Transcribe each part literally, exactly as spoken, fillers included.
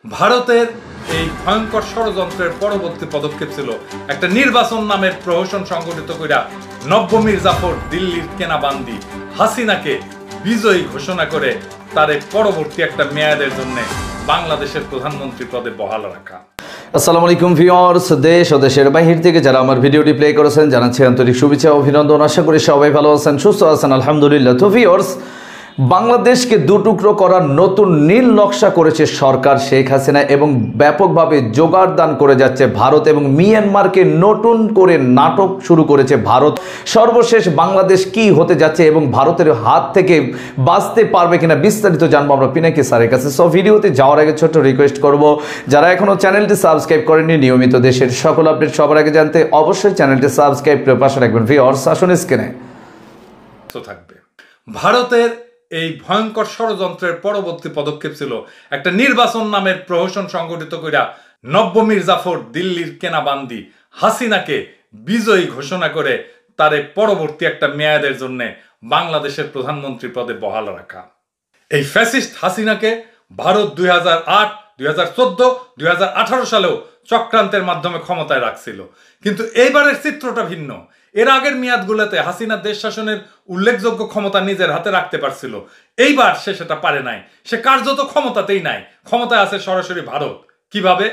ভারতের এই ভয়ঙ্কর ষড়যন্ত্রের পরবর্তী পদক্ষেপ ছিল একটা নির্বাচন নামের প্রহসন সংগঠিত কইরা নব্য মির্জাফর দিল্লির কেনাবান্দি হাসিনাকে বিজয়ী ঘোষণা করে তারে পরবর্তী একটা মেয়াদের জন্য বাংলাদেশের প্রধানমন্ত্রী পদে বহাল রাখা। আসসালামু আলাইকুম ভিউয়ার্স, দেশ ও দেশের বাহির থেকে যারা আমার ভিডিওটি প্লে করেছেন জানাচ্ছি আন্তরিক শুভেচ্ছা ও অভিনন্দন। আশা করি সবাই ভালো আছেন, সুস্থ আছেন, আলহামদুলিল্লাহ। তো ভিউয়ার্স, বাংলাদেশকে দুটুকরো করার নতুন নীল নকশা করেছে সরকার শেখ হাসিনা এবং ব্যাপকভাবে জোগাড় দান করে যাচ্ছে ভারত এবং মিয়ানমারকে নতুন করে নাটক শুরু করেছে ভারত। সর্বশেষ বাংলাদেশ কি হতে যাচ্ছে এবং ভারতের হাত থেকে বাঁচতে পারবে কিনা বিস্তারিত জানবো আমরা পিনাকি স্যারের কাছে। সো ভিডিওতে যাওয়ার আগে ছোট্ট রিকোয়েস্ট করব, যারা এখনো চ্যানেলটি সাবস্ক্রাইব করেননি নিয়মিত দেশের সকল আপডেট সবার আগে জানতে অবশ্যই চ্যানেলটি সাবস্ক্রাইব করে পাশে রাখবেন। ভিউয়ার্স, আসুন স্ক্রিনে থাকবে। ভারতের এই ভয়ঙ্কর ষড়যন্ত্রের পরবর্তী পদক্ষেপ ছিল একটা নির্বাচন নামের প্রহসন সংগঠিত কইরা নব্য মির্জাফর দিল্লির কেনাবান্দি হাসিনাকে বিজয়ী ঘোষণা করে তারে পরবর্তী একটা মেয়াদের জন্য বাংলাদেশের প্রধানমন্ত্রী পদে বহাল রাখা। এই ফ্যাসিস্ট হাসিনাকে ভারত দুই হাজার আট দুই হাজার চোদ্দ দুই হাজার আঠারো সালেও চক্রান্তের মাধ্যমে ক্ষমতায় রাখছিল, কিন্তু এইবারের চিত্রটা ভিন্ন। এর আগের মেয়াদগুলোতে হাসিনা দেশ শাসনের উল্লেখযোগ্য ক্ষমতা নিজের হাতে রাখতে পারছিল, এইবার সে সেটা পারে নাই। সে কার্যত ক্ষমতাতেই নাই, ক্ষমতায় আছে সরাসরি ভারত। কিভাবে?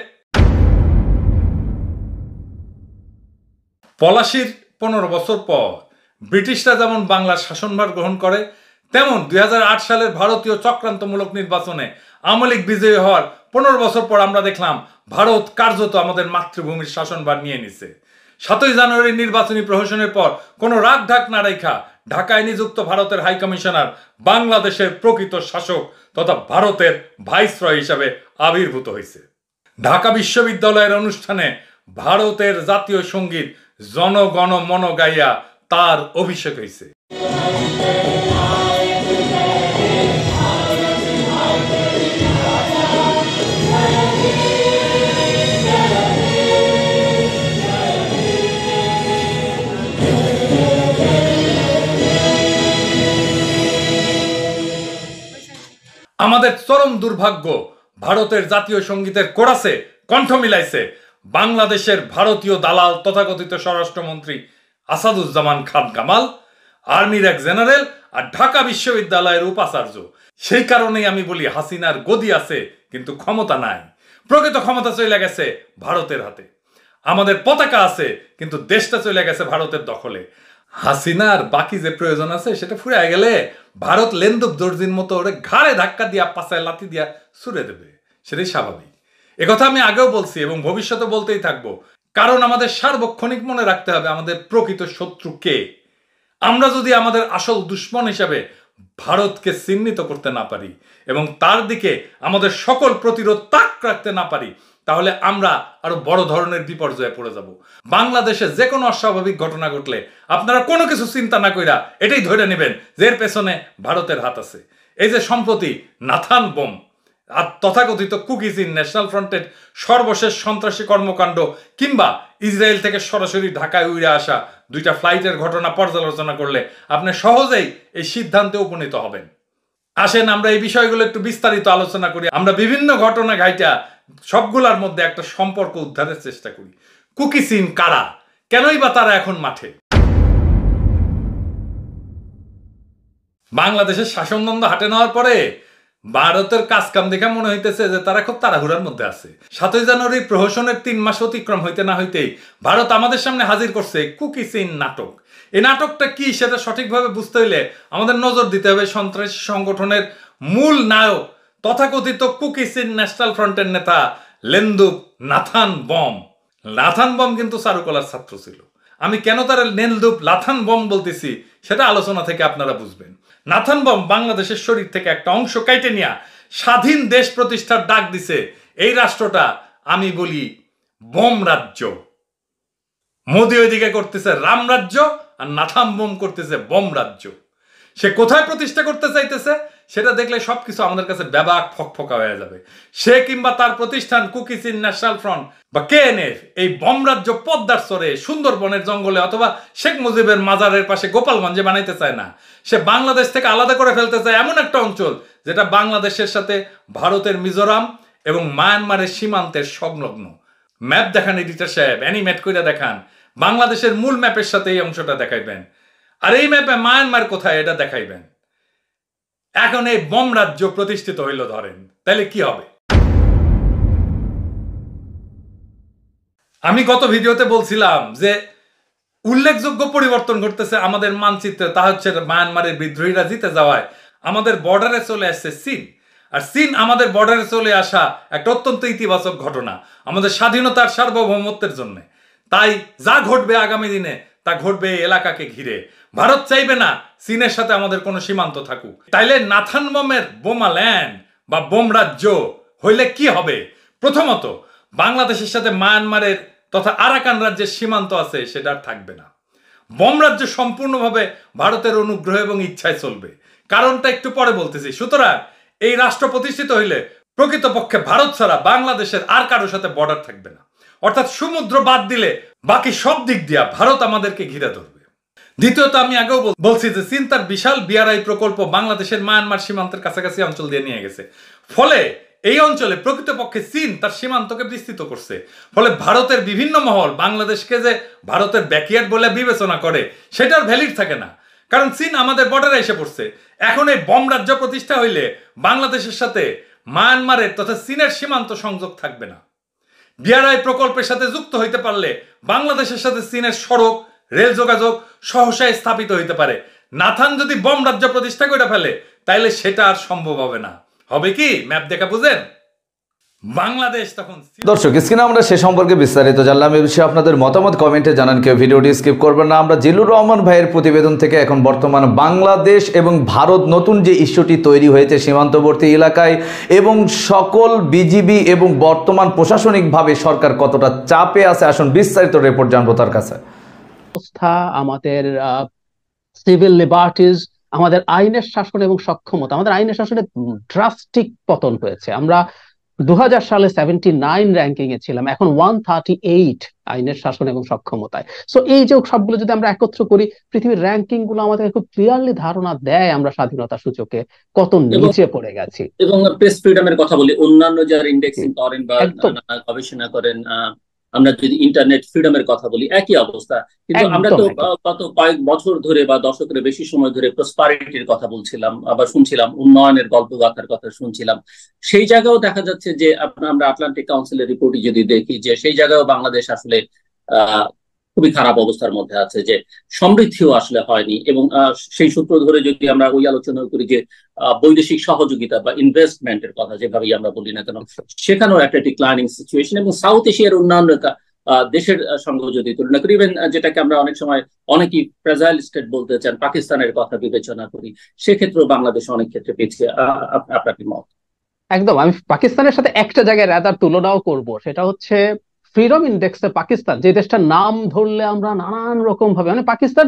পলাশির পনেরো বছর পর ব্রিটিশরা যেমন বাংলার শাসনভার গ্রহণ করে, তেমন দুই হাজার আট সালের ভারতীয় চক্রান্তমূলক নির্বাচনে আওয়ামী লীগ বিজয়ী হওয়ার পনেরো বছর পর আমরা দেখলাম ভারত কার্যত আমাদের মাতৃভূমির শাসনভার নিয়ে নিছে। সাতই জানুয়ারির নির্বাচনী প্রহসনের পর কোনো রাগ ঢাক না রেখা ঢাকায় নিযুক্ত ভারতের হাই কমিশনার বাংলাদেশের প্রকৃত শাসক তথা ভারতের ভাইসরয় হিসাবে আবির্ভূত হয়েছে। ঢাকা বিশ্ববিদ্যালয়ের অনুষ্ঠানে ভারতের জাতীয় সঙ্গীত জনগণ মন গাইয়া তার অভিষেক হয়েছে। আমাদের চরম দুর্ভাগ্য, ভারতের জাতীয় সঙ্গীতের কোরাসে কণ্ঠ মিলাইছে বাংলাদেশের ভারতীয় দালাল তথাকথিত স্বরাষ্ট্রমন্ত্রী আসাদুজ্জামান খান কামাল, আর্মির এক জেনারেল আর ঢাকা বিশ্ববিদ্যালয়ের উপাচার্য। সেই কারণেই আমি বলি হাসিনার গদি আছে কিন্তু ক্ষমতা নাই। প্রকৃত ক্ষমতা চলে গেছে ভারতের হাতে। আমাদের পতাকা আছে কিন্তু দেশটা চলে গেছে ভারতের দখলে। হাসিনার বাকি যে প্রয়োজন আছে সেটা ফুরিয়ে গেলে ভারত লেন্দুব দর্জির মতো ওরে ঘাড়ে ধাক্কা দিয়া পাশায় লাথি দিয়া ছুড়ে দেবে, সেটাই স্বাভাবিক। একথা আমি আগেও বলছি এবং ভবিষ্যতে বলতেই থাকবো, কারণ আমাদের সার্বক্ষণিক মনে রাখতে হবে আমাদের প্রকৃত শত্রু কে। আমরা যদি আমাদের আসল দুশ্মন হিসাবে ভারতকে চিহ্নিত করতে না পারি এবং তার দিকে আমাদের সকল প্রতিরোধ তাক রাখতে না পারি, তাহলে আমরা আরো বড় ধরনের বিপর্যয়ে পড়ে যাব। বাংলাদেশে যে কোনো অস্বাভাবিক ঘটনা ঘটলে আপনারা কোনো কিছু চিন্তা না কইরা এটাই ধরে নেবেন যে এর পেছনে ভারতের হাত আছে। এই যে সম্প্রতি নাথান বোম আর তথাকথিত কুকিজ ইন ন্যাশনাল ফ্রন্টের সর্বশেষ সন্ত্রাসী কর্মকাণ্ড কিংবা ইসরায়েল থেকে সরাসরি ঢাকায় উড়ে আসা দুইটা ফ্লাইটের ঘটনা পর্যালোচনা করলে আপনি সহজেই এই সিদ্ধান্তে উপনীত হবেন। আসেন আমরা এই বিষয়গুলো একটু বিস্তারিত আলোচনা করি। আমরা বিভিন্ন ঘটনা ঘাইটা সবগুলোর মধ্যে একটা সম্পর্ক উদ্ধারের চেষ্টা করি। কুকিসিন কারা, কেনই বা তারা এখন মাঠে? বাংলাদেশের শাসনদ্বন্দ্ব হাটে নেওয়ার পরে ভারতের কাজ কাম দেখে মনে হইতেছে যে তারা খুব তাড়াহুড়ার মধ্যে আছে। সাতই জানুয়ারি প্রহসনের তিন মাস অতিক্রম হইতে না হইতেই ভারত আমাদের সামনে হাজির করছে কুকিসিন নাটক। এই নাটকটা কি সেটা সঠিকভাবে বুঝতে হইলে আমাদের নজর দিতে হবে সন্ত্রাসী সংগঠনের মূল নায়ক তথাকথিত কুকিসিন ন্যাশনাল ফ্রন্টের নেতা লেন্দুব নাথান বম। নাথান বম কিন্তু চারুকলার ছাত্র ছিল। আমি কেন তার লেন্দুব নাথান বম বলতেছি সেটা আলোচনা থেকে আপনারা বুঝবেন। নাথান বম বাংলাদেশের শরীর থেকে একটা অংশ কেটে নিয়ে স্বাধীন দেশ প্রতিষ্ঠার ডাক দিছে। এই রাষ্ট্রটা আমি বলি বোম রাজ্য। মোদি ওইদিকে করতেছে রাম রাজ্য আর নাথান বম করতেছে বোম রাজ্য। সে কোথায় প্রতিষ্ঠা করতে চাইতেছে সেটা দেখলে সবকিছু আমাদের কাছে ব্যাপক ফকফকা হয়ে যাবে। সে কিংবা তার প্রতিষ্ঠান কুকিসিন ন্যাশনাল ফ্রন্ট বা কেএনএফ এই বম রাজ্য পদ্মার চরে, সুন্দরবনের জঙ্গলে অথবা শেখ মুজিবের মাজারের পাশে গোপালগঞ্জে বানাইতে চায় না। সে বাংলাদেশ থেকে আলাদা করে ফেলতে চায় এমন একটা অঞ্চল যেটা বাংলাদেশের সাথে ভারতের মিজোরাম এবং মায়ানমারের সীমান্তের সংলগ্ন। ম্যাপ দেখান এডিটর সাহেব, অ্যানিমেট করে দেখান, বাংলাদেশের মূল ম্যাপের সাথে এই অংশটা দেখাইবেন, আর এই ম্যাপে মায়ানমার কোথায় এটা দেখাইবেন। এখন এই বম রাজ্য প্রতিষ্ঠিত হইল ধরেন, তাহলে কি হবে? আমি গত ভিডিওতে বলছিলাম যে উল্লেখযোগ্য পরিবর্তন ঘটতেছে আমাদের মানচিত্রে, তা হচ্ছে মায়ানমারের বিদ্রোহীরা জিতে যাওয়ায় আমাদের বর্ডারে চলে আসছে চীন। আর চীন আমাদের বর্ডারে চলে আসা একটা অত্যন্ত ইতিবাচক ঘটনা আমাদের স্বাধীনতার সার্বভৌমত্বের জন্য। তাই যা ঘটবে আগামী দিনে তা ঘটবে এই এলাকাকে ঘিরে। ভারত চাইবে না চীনের সাথে আমাদের কোনো সীমান্ত থাকুক। তাইলে নাথান বমের বোমা ল্যান্ড বা বোম রাজ্য হইলে কি হবে? প্রথমত, বাংলাদেশের সাথে মায়ানমারের তথা আরাকান রাজ্যের সীমান্ত আছে সেটা আর থাকবে না। বম রাজ্য সম্পূর্ণভাবে ভারতের অনুগ্রহ এবং ইচ্ছায় চলবে। কারণটা একটু পরে বলতেছি। সুতরাং এই রাষ্ট্র প্রতিষ্ঠিত হইলে প্রকৃতপক্ষে ভারত ছাড়া বাংলাদেশের আর কারোর সাথে বর্ডার থাকবে না। অর্থাৎ সমুদ্র বাদ দিলে বাকি সব দিক দিয়া ভারত আমাদেরকে ঘিরে ধরবে। দ্বিতীয়ত, আমি আগেও বলছি যে চীন তার বিশাল বিআরআই প্রকল্প বাংলাদেশের মায়ানমার সীমান্তের কাছাকাছি অঞ্চল দিয়ে নিয়ে গেছে। ফলে এই অঞ্চলে প্রকৃতপক্ষে চীন তার সীমান্তকে বিস্তৃত করছে। ফলে ভারতের বিভিন্ন মহল বাংলাদেশকে যে ভারতের ব্যাকইয়ার্ড বলে বিবেচনা করে সেটার ভ্যালিড থাকে না, কারণ চীন আমাদের বর্ডারে এসে পড়ছে। এখন এই বম রাজ্য প্রতিষ্ঠা হইলে বাংলাদেশের সাথে মায়ানমারের তথা চীনের সীমান্ত সংযোগ থাকবে না। বিআরআই প্রকল্পের সাথে যুক্ত হইতে পারলে বাংলাদেশের সাথে চীনের সড়ক রেল যোগাযোগ সহসায় স্থাপিত হইতে পারে। নাথান যদি বম রাজ্য প্রতিষ্ঠা করে ফেলে তাইলে সেটা আর সম্ভব হবে না। হবে কি? ম্যাপ দেখা বুঝেন? বাংলাদেশ তখন। দর্শক, স্ক্রিনে আমরা সে সম্পর্কে বিস্তারিত জানলাম। এই বিষয়ে আপনাদের মতামত কমেন্টে জানান, কেউ ভিডিওটি স্কিপ করবেন না। আমরা জিল্লুর রহমান ভাইয়ের প্রতিবেদন থেকে এখন বর্তমান বাংলাদেশ এবং ভারত নতুন যে ইস্যুটি তৈরি হয়েছে সীমান্তবর্তী এলাকায় এবং সকল বিজিবি এবং বর্তমান প্রশাসনিকভাবে সরকার কতটা চাপে আছে, আসুন বিস্তারিত রিপোর্ট জানবো তার কাছে। অবস্থা, আমাদের সিভিল লিবার্টিজ, আমাদের আইনের শাসন এবং সক্ষমতা, আমাদের আইনের শাসনে ড্রাস্টিক পতন হয়েছে। আমরা দু হাজার সালে সেভেন্টি নাইন র্যাঙ্কিং এ ছিলাম, এখন ওয়ান থার্টি এইট আইনের শাসন এবং সক্ষমতায়। সো এই যে সবগুলো যদি আমরা একত্র করি, পৃথিবীর র্যাঙ্কিং গুলো আমাদের খুব ক্লিয়ারলি ধারণা দেয় আমরা স্বাধীনতা সূচকে কত নিচে পড়ে গেছি। এবং প্রেস ফ্রিডমের কথা বলি, অন্যান্য যারা ইন্ডেক্সিং করেন বা গবেষণা করেন, আমরা যদি ইন্টারনেট ফ্রিডমের কথা বলি একই অবস্থা। কিন্তু আমরা তো গত কয়েক বছর ধরে বা দশকের বেশি সময় ধরে প্রসপারিটির কথা বলছিলাম, আবার শুনছিলাম উন্নয়নের গল্প গাথার কথা শুনছিলাম। সেই জায়গাও দেখা যাচ্ছে যে আমরা আটলান্টিক কাউন্সিলের রিপোর্টই যদি দেখি যে সেই জায়গাও বাংলাদেশ আসলে আহ খুবই খারাপ অবস্থার মধ্যে আছে, যে সমৃদ্ধিও আসলে হয়নি। এবং সেই সূত্র ধরে যদি আমরা ওই আলোচনা করি যে বৈদেশিক সহযোগিতা বা ইনভেস্টমেন্টের কথা যেভাবেই আমরা বলি না কেন, সেখানেও একটা ডিক্লাইনিং সিচুয়েশন। এবং সাউথ এশিয়ার অন্যান্য দেশের সঙ্গে যদি তুলনা করি, ইভেন যেটাকে আমরা অনেক সময় অনেকেই ফ্রেজাইল স্টেট বলতে চান, পাকিস্তানের কথা বিবেচনা করি, সেক্ষেত্রেও বাংলাদেশ অনেক ক্ষেত্রে পিছিয়ে। আপনার কি মত? একদম, আমি পাকিস্তানের সাথে একটা জায়গায় রাদার তুলনাও করব, সেটা হচ্ছে ফ্রিডম ইন্ডেক্সে পাকিস্তান, যে দেশটার নাম ধরলে আমরা নানান রকম ভাবে, মানে পাকিস্তান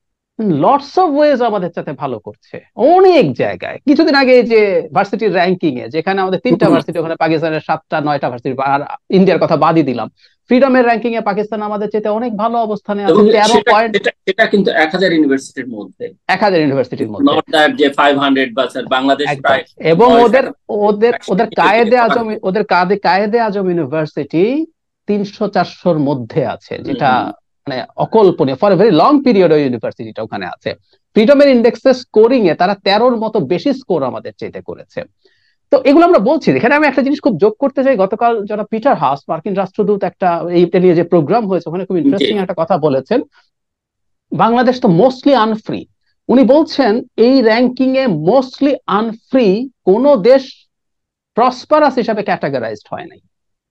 লটস অফ ওয়েজ আমাদের সাথে ভালো করছে অনেক জায়গায়। কিছুদিন আগে যে ভার্সিটির র্যাঙ্কিং এ, যেখানে আমাদের তিনটা ভার্সিটি, ওখানে পাকিস্তানের সাতটা নয়টা ভার্সিটি, আর ইন্ডিয়ার কথা বাদই দিলাম, ফ্রিডমের র্যাঙ্কিং এ পাকিস্তান আমাদের চেয়ে অনেক ভালো অবস্থানে আছে। তেরো পয়েন্ট, এটা কিন্তু এক হাজার ইউনিভার্সিটির মধ্যে, এক হাজার ইউনিভার্সিটির মধ্যে, নট দ্যাট যে পাঁচশো বাংলাদেশ প্রায়। এবং ওদের ওদের ওদের কায়েদে আজম, ওদের কায়েদে কায়েদে আজম ইউনিভার্সিটি তিনশো চারশোর মধ্যে আছে, যেটা মানে অকল্পনীয়। For a very long period ওই ইউনিভার্সিটিটা ওখানে আছে। ফ্রিডমের ইন্ডেক্সে স্কোরিং এ তারা তেরোর মতো বেশি স্কোর আমাদের চাইতে করেছে। তো এগুলো আমরা বলছি। এখানে আমি একটা জিনিস খুব যোগ করতে চাই। গতকাল যারা পিটার হাস, মার্কিন রাষ্ট্রদূত, একটা এইটা নিয়ে যে প্রোগ্রাম হয়েছে, ওখানে খুব ইন্টারেস্টিং একটা কথা বলেছেন। বাংলাদেশ তো মোস্টলি আনফ্রি। উনি বলছেন এই র্যাঙ্কিং এ মোস্টলি আনফ্রি কোন দেশ প্রসপারাস হিসাবে ক্যাটাগরাইজড হয় নাই।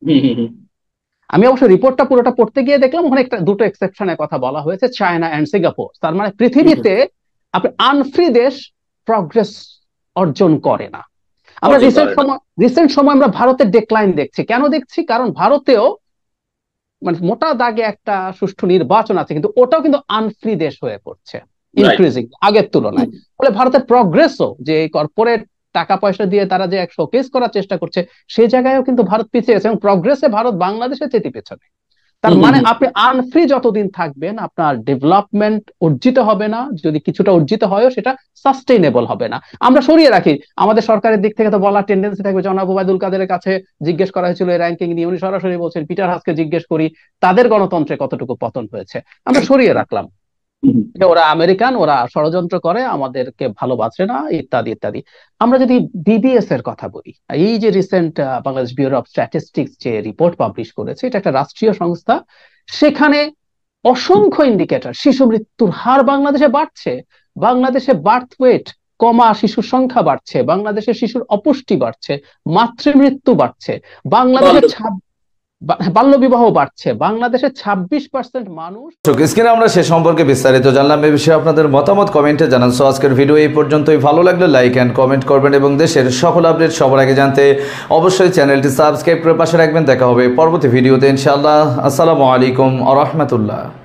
আমি অবশ্য রিপোর্টটা পুরোটা পড়তে গিয়ে দেখলাম ওখানে একটা দুটো এক্সেপশনের কথা বলা হয়েছে, চায়না এন্ড সিঙ্গাপুর। তার মানে পৃথিবীতে আপনি আনফ্রি দেশ প্রগ্রেস অর্জন করে না। আমরা রিসেন্ট সময় রিসেন্ট সময় আমরা ভারতের ডেক্লাইন দেখছি। কেন দেখছি? কারণ ভারতেও মানে মোটা দাগে একটা সুষ্ঠু নির্বাচন আছে, কিন্তু ওটাও কিন্তু আনফ্রি দেশ হয়ে পড়ছে ইনক্রিজিং আগের তুলনায়। ফলে ভারতের প্রগ্রেসও, যে কর্পোরেট টাকা পয়সা দিয়ে তারা যে শোকেস করার চেষ্টা করছে, সেই জায়গায়ও কিন্তু ভারত পিছিয়ে আছে, এবং প্রগ্রেসে ভারত বাংলাদেশের চেয়ে পেছনে। তার মানে আপনি আনফ্রি যতদিন থাকবেন আপনার ডেভেলপমেন্ট অর্জিত হবে না, যদি কিছুটা অর্জিত হয় সেটা সাস্টেইনেবল হবে না। আমরা সরিয়ে রাখি, আমাদের সরকারের দিক থেকে তো বলার টেন্ডেন্সি থাকবে। জনাব ওবায়দুল কাদেরের কাছে জিজ্ঞেস করা হয়েছিল এই র্যাঙ্কিং নিয়ে, উনি সরাসরি বলছেন পিটার হাসকে জিজ্ঞেস করি তাদের গণতন্ত্রে কতটুকু পতন হয়েছে। আমরা সরিয়ে রাখলাম যে ওরা আমেরিকান, ওরা ষড়যন্ত্র করে, আমাদেরকে ভালোবাসে না, ইত্যাদি ইত্যাদি। আমরা যদি বিবিএস এর কথা বলি, এই যে recent Bangladesh bureau of statistics যে রিপোর্ট পাবলিশ করেছে, এটা একটা রাষ্ট্রীয় সংস্থা, সেখানে অসংখ্য ইন্ডিকেটর, শিশু মৃত্যুর হার বাংলাদেশে বাড়ছে, বাংলাদেশে বার্থ ওয়েট কমা, শিশুর সংখ্যা বাড়ছে, বাংলাদেশে শিশুর অপুষ্টি বাড়ছে, মাতৃমৃত্যু বাড়ছে, বাংলাদেশে বাল্যবিবাহ বাড়ছে, বাংলাদেশে ছাব্বিশ পার্সেন্ট মানুষ। স্ক্রিনে আমরা সে সম্পর্কে বিস্তারিত জানলাম। এই বিষয়ে আপনাদের মতামত কমেন্টে জানান। সো আজকের ভিডিও এই পর্যন্তই। ভালো লাগলে লাইক এন্ড কমেন্ট করবেন এবং দেশের সকল আপডেট সবার আগে জানতে অবশ্যই চ্যানেলটি সাবস্ক্রাইব করে পাশে রাখবেন। দেখা হবে পরবর্তী ভিডিওতে ইনশাআল্লাহ। আসসালামু আলাইকুম ওয়া রাহমাতুল্লাহ।